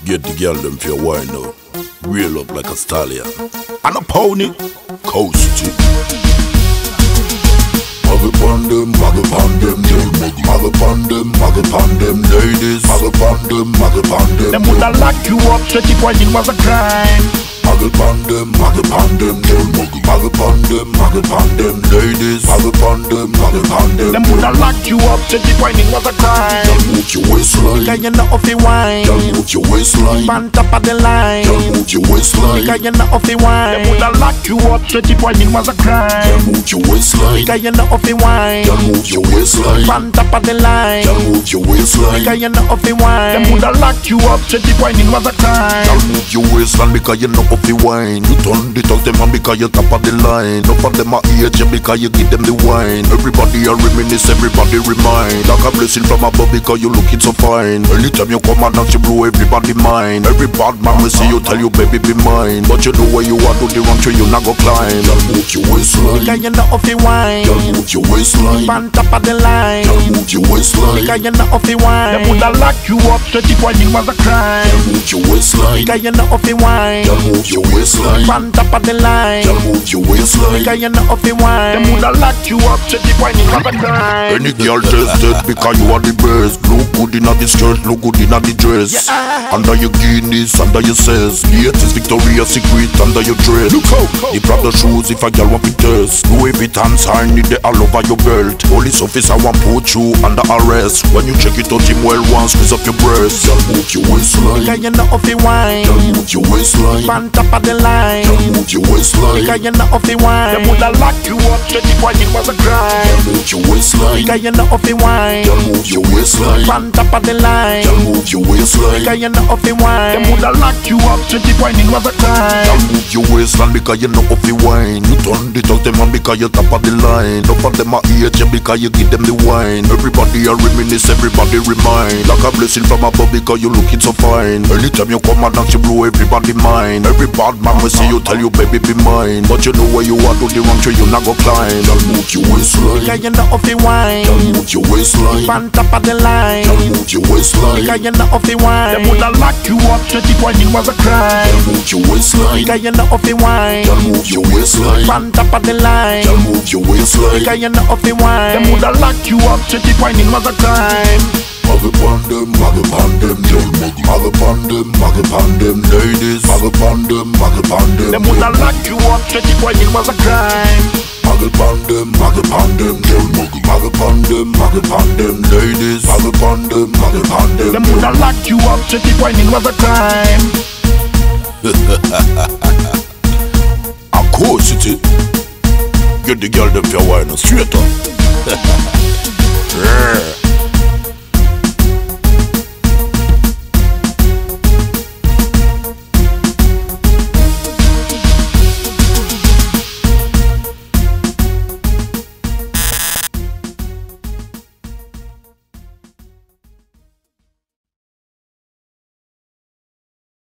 Get the girl them for your wine now. Reel up like a stallion. And a pony. Kossity. Muggle pon them, muggle pon them, ladies. Muggle pon them. Them woulda locked you up, so keep whining was a crime. Muggle pon them, muggle pon them, ladies. Muggle pon them. Them woulda locked you up, so keep whining was a crime. Girl, move your waistline. Because you know off the wine. Girl, move your waistline. On top of the line. Girl, move your waistline. Because you know off the wine. Them woulda locked you up, so keep whining was a crime. Girl, move your waistline. Because you know off the wine. Girl, move your waistline. On top of the line. Girl, move your waistline. Because you know off the wine. Them woulda locked you up, so keep whining was a crime. Girl, move your waistline because you know off the wine. You turn the talk them and because you top of the line. Enough of them are age because you give them the wine. Everybody a reminisce, everybody remind. Like a blessing from above because you looking so fine. Anytime you come and dance you blow everybody mind. Every bad man will see you tell you baby be mine. But you know where you are, do the wrong tree you not go climb. Girl, move your waistline. Because you know off the wine. Girl, move your waistline. On top of the line. Girl, move your waistline. Because you know off the wine. Them woulda locked you up, so keep whining was a crime. Girl, move your waistline. Because you know off the wine. Girl, move your waistline. On top of the line. Girl, move your waistline. Because you know off the wine. Them woulda locked you up, so keep whining was a crime. Any girl tested because you are the best. Look good in the skirt, look good in the dress. Yeah. Under your Guinness, under your says. Latest Victoria's Secret under your dress. Look out! The Prada shoes if a girl want to test. Louis Vuitton sign need the all over your belt. Police officer want put you under arrest. When you check it out him well once, squeeze up your breast. Girl, move your waistline. Because you know off the wine. Girl, move your waistline. On top of the line. Girl, move your waistline. Because you know off the wine. Them woulda locked you up, so keep whining was a crime. Girl, move your waistline. Because you know off the wine. Girl, move your waistline. On top of the line. Girl, move your waistline. Because you know off the wine. Them woulda locked you up, so keep whining was a crime. Girl, move your waistline because you know off the wine. You turn the talk them and because you top of the line. Enough of them are age because you give them the wine. Everybody a reminisce, everybody remind. Like a blessing from above because you looking so fine. Anytime you come and dance you blow everybody mind. Every bad man will see you tell you baby be mine. But you know where you are, do the wrong tree you not go climb. Girl, move your waistline. Because you know off the wine. Girl, move your waistline. On top of the line. Girl, move your waistline. Because you know off the wine. Them woulda locked you up, so keep whining was a crime. Girl, move your waistline. Because you know off the wine. Girl, move your waistline. On top of the line. Girl, move your waistline. Because you know off the wine. Them woulda locked you up, so keep whining was a crime. Muggle pon them, ladies. Muggle pon them. Them woulda locked you up, so keep whining was a crime. Muggle pon them, muggle pon them, ladies. Muggle pon them. Them woulda locked you up, so keep whining was a crime. Of course it is. Get the girl them for wine straight up.